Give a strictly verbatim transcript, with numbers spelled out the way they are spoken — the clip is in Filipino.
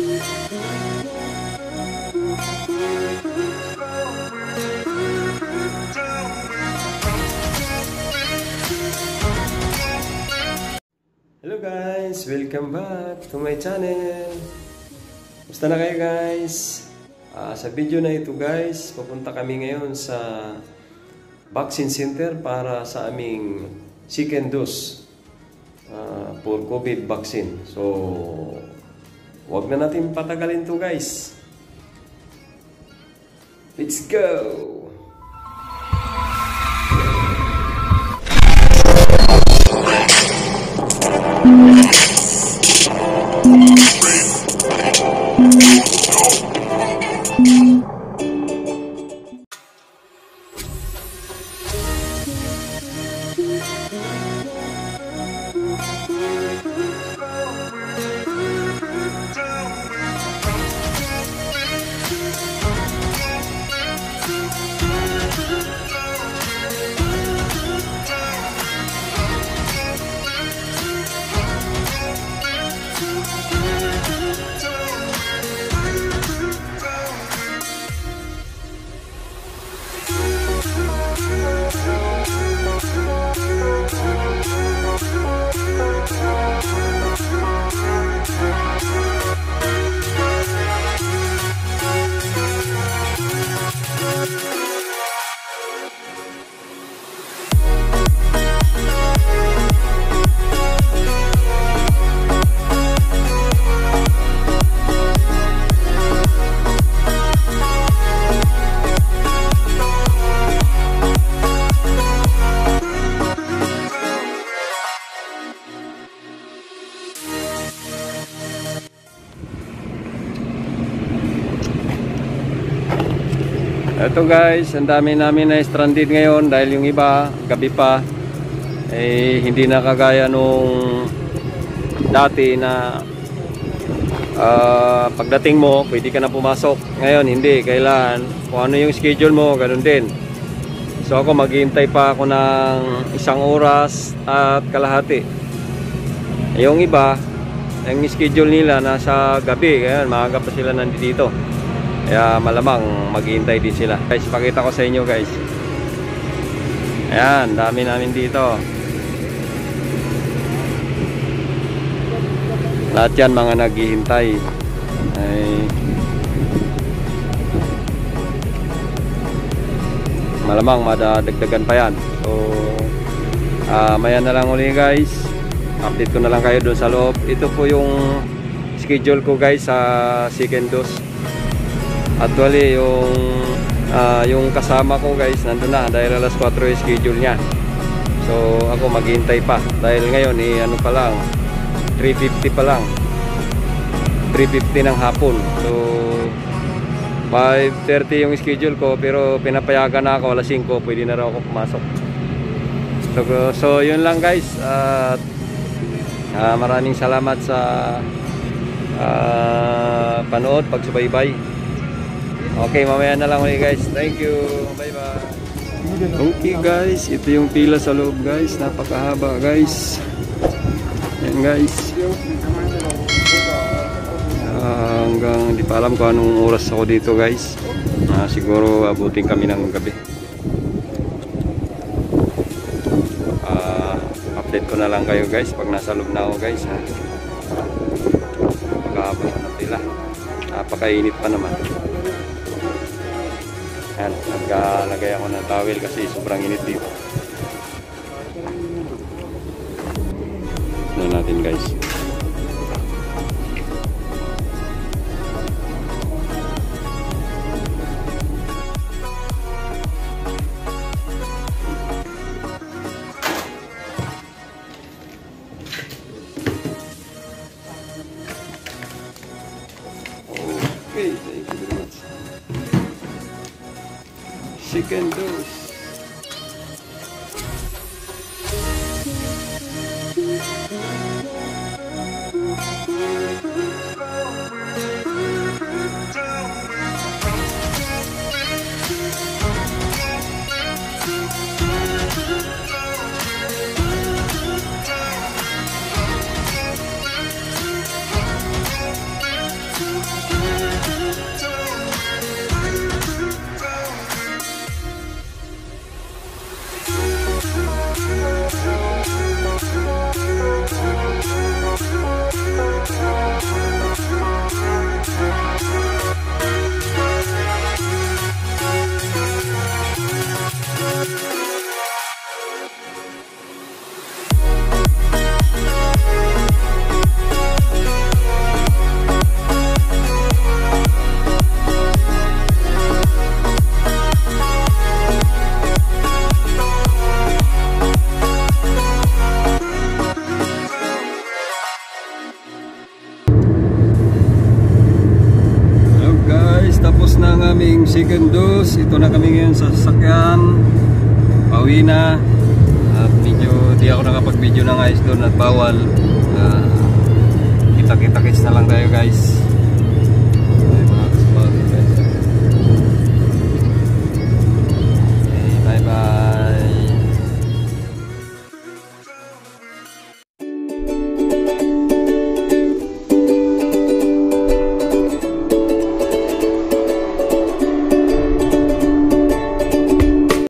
Hello guys, welcome back to my channel. Gusto na kayo guys? Uh, sa video na ito guys, pupunta kami ngayon sa vaccine center para sa aming second dose uh, for COVID vaccine. So, wag na natin patagalin to guys. Let's go! Ito guys, ang dami namin na stranded ngayon dahil yung iba, gabi pa, eh hindi na kagaya nung dati na uh, pagdating mo, pwede ka na pumasok. Ngayon hindi, kailangan kung ano yung schedule mo, ganun din. So ako maghihintay pa ako ng isang oras at kalahati. Yung iba, yung schedule nila nasa gabi, kaya maaga pa sila nandito. Kaya malamang maghihintay din sila. Guys, pakita ko sa inyo guys. Ayan, dami namin dito. Lahat yan mga naghihintay. Ay, malamang madadagdagan pa yan. So, uh, maya na lang uli guys. Update ko na lang kayo doon sa loob. Ito po yung schedule ko guys sa second dose. Actually, yung uh, yung kasama ko guys nandun na dahil alas kwatro yung schedule niya. So ako maghihintay pa dahil ngayon eh ano pa lang, three fifty pa lang, three fifty ng hapon. So five thirty yung schedule ko, pero pinapayagan na ako alas singko, pwede na raw ako pumasok. So, so yun lang guys. At uh, maraming salamat sa uh, panood, pagsubaybay. Okay, mamaya na lang ulit guys. Thank you. Bye bye. Okay guys, ito yung pila sa loob guys. Napakahaba guys. Yan guys. Uh, hanggang di pa alam kung anong oras ako dito guys. Uh, siguro abutin kami ng gabi. Uh, update ko na lang kayo guys pag nasa loob na ako guys. Napakahaba na pila. Napakainit pa naman. Ayan, nagkalagay ako ng towel kasi sobrang init dito. Tignan natin guys. Okay, thank you very much. Second dose. aming second dose. Ito na kami ngayon sa sasakyan. Pauwi na. At medyo di ako nakapag-video ng ayos doon at bawal. Uh, Kita-kita-kits na lang tayo guys.